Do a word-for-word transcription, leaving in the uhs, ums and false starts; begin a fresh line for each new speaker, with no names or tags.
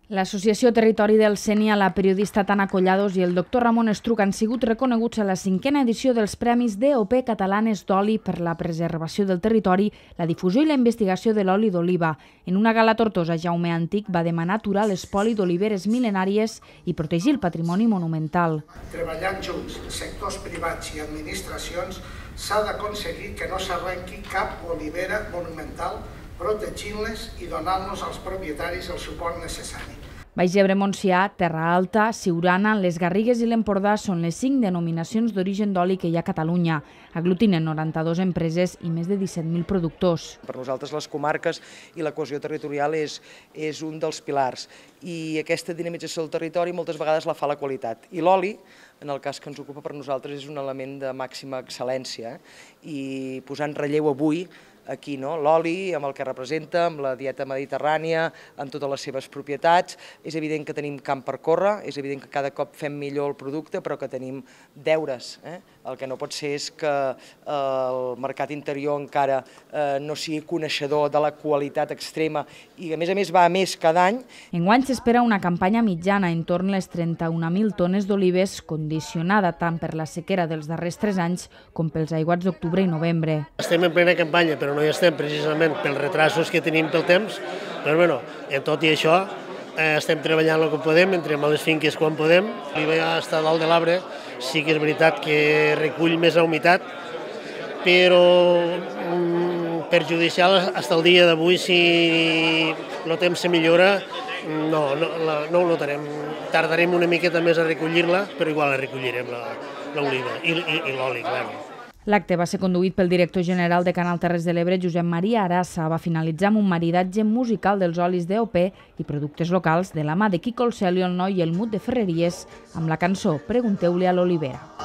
L'Associació Territori del Sénia, la periodista Tana Collados i el doctor Ramon Estruc han sigut reconeguts a la cinquena edició dels Premis D O P Catalanes d'Oli per la preservació del territori, la difusió i la investigació de l'oli d'oliva. En una gala a Tortosa, Jaume Antic va demanar aturar l'espoli d'oliveres mil·lenàries i protegir el patrimoni monumental.
Treballant junts, sectors privats i administracions, s'ha d'aconseguir que no s'arrenqui cap olivera monumental, protegint-les i donant-los als propietaris el suport necessari.
Baix Ebre, Montsià, Terra Alta, Siurana, les Garrigues i l'Empordà són les cinc denominacions d'origen d'oli que hi ha a Catalunya. Aglutinen noranta-dues empreses i més de disset mil productors.
Per nosaltres les comarques i la cohesió territorial és, és un dels pilars i aquesta dinamització del territori moltes vegades la fa la qualitat. I l'oli, en el cas que ens ocupa per nosaltres, és un element de màxima excel·lència i posar en relleu avui aquí, no? L'oli, amb el que representa, amb la dieta mediterrània, amb totes les seves propietats. És evident que tenim camp per córrer, és evident que cada cop fem millor el producte, però que tenim deures. Eh? El que no pot ser és que el mercat interior encara eh, no sigui coneixedor de la qualitat extrema i, a més a més, va a més cada any.
Enguany s'espera una campanya mitjana entorn les trenta-una mil tones d'olives, condicionada tant per la sequera dels darrers tres anys com pels aiguats d'octubre i novembre.
Estem en plena campanya, però no hi estem precisament pels retrasos que tenim pel temps, però bueno, en tot i això eh, estem treballant el que podem, entrem a les finques quan podem. L'oliva està dalt de l'arbre, sí que és veritat que recull més la humitat, però mm, perjudicial fins al dia d'avui, si el temps se millora, no, no, la, no ho notarem. Tardarem una miqueta més a recollir-la, però igual la recollirem, l'oliva i, i, i l'oli, clar.
L'acte va ser conduït pel director general de Canal Terres de l'Ebre, Josep Maria Arassa. Va finalitzar amb un maridatge musical dels olis D O P i productes locals de la mà de Quico el Cel i el Noi i el Mut de Ferreries amb la cançó Pregunteu-li a l'olivera.